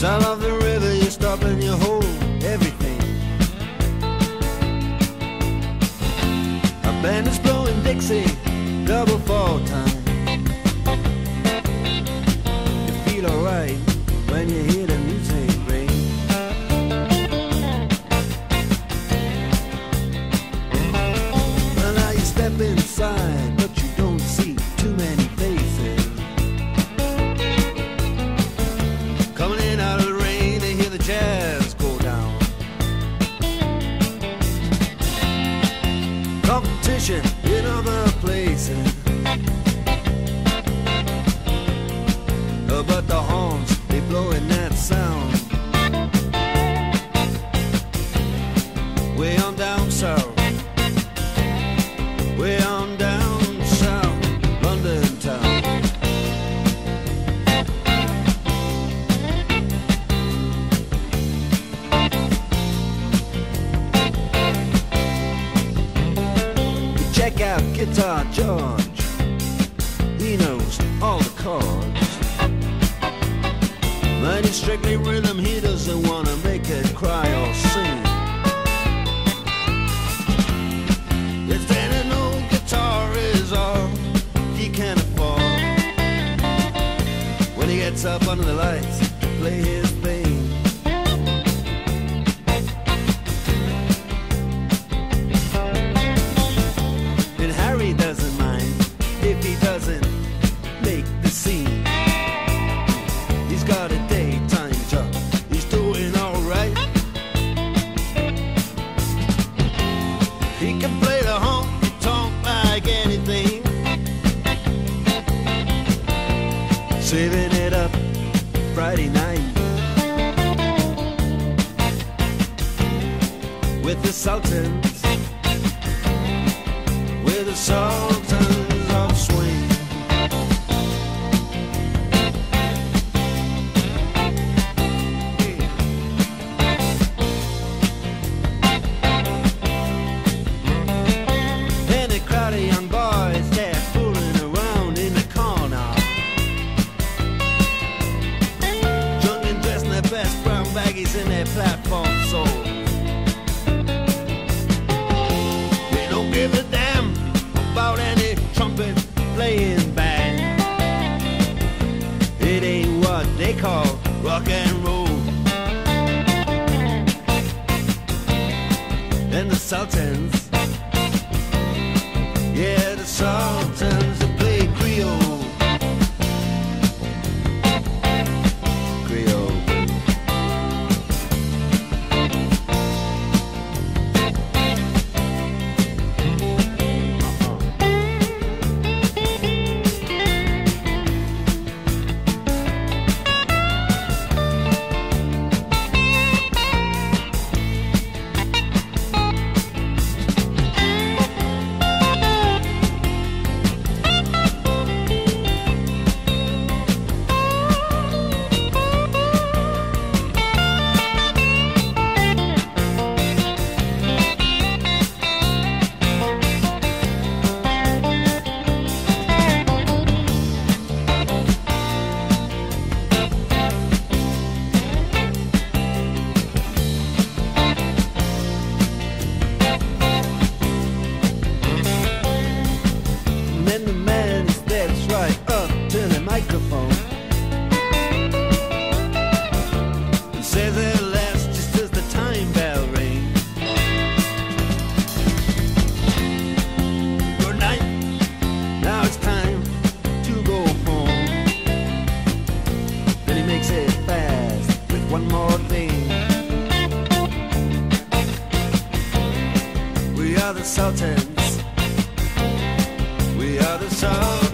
Sound of the river, you stop and you hold everything. A band is blowing Dixie, double fall time. You feel alright when you hear the music ring. Well, now you step inside, but you don't see too many faces. Coming in out of the rain, they hear the jazz go down. Competition in other places, but the horns, they blowing that sound. Way on down south, way on down south, London town. Check out Guitar George, he knows all the chords. But it's strictly rhythm, he doesn't want to make it cry or sing. If an old guitar is all he can afford, when he gets up under the lights to play his thing. And Harry doesn't mind if he doesn't make the scene. He's got a daytime job, he's doing alright. He can play the honky-tonk like anything, saving it up Friday night with the Sultans, with the Sultans of Swing. Young boys, they're fooling around in the corner, drunk and dressed in their best brown baggies in their platform soles. They don't give a damn about any trumpet playing band. It ain't what they call rock and roll. And the Sultans, yeah, the Sultans, they play Creole. Creole. And the man steps right up to the microphone and says at last, just as the time bell rings, good night, now it's time to go home. Then he makes it fast with one more thing. We are the Sultans, we are the Sultans.